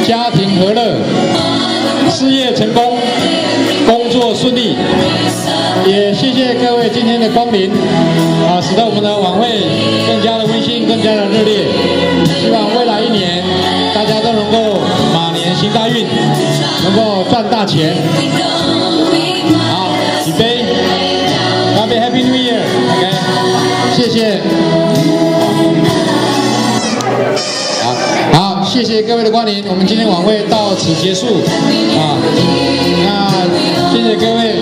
家庭和乐，事业成功，工作顺利。也谢谢各位今天的光临，使得我们的晚会更加的温馨，更加的热烈。希望未来1年大家都能够马年行大运，能够赚大钱。好，起飞 ，Happy New Year，OK， 谢谢。好，谢谢各位的光临，我们今天晚会到此结束。那谢谢各位。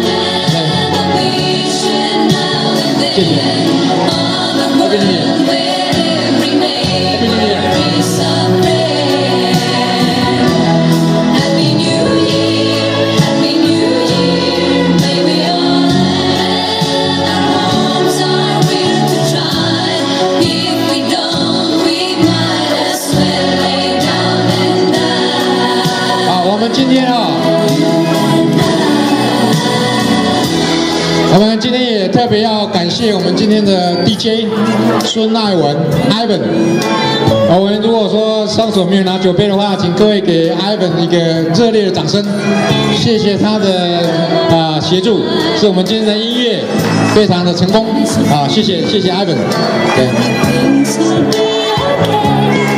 谢谢。Happy New Year. Happy New Year. Happy New Year. Happy New Year. May we all have our homes are where to try. If we don't, we might as well lay down and die. 好，我们今天我们今天也特别要感谢我们今天的 DJ 孙爱文 Ivan。我们如果说双手没有拿酒杯的话，请各位给 Ivan 一个热烈的掌声，谢谢他的协助，使我们今天的音乐非常的成功。谢谢 Ivan。对。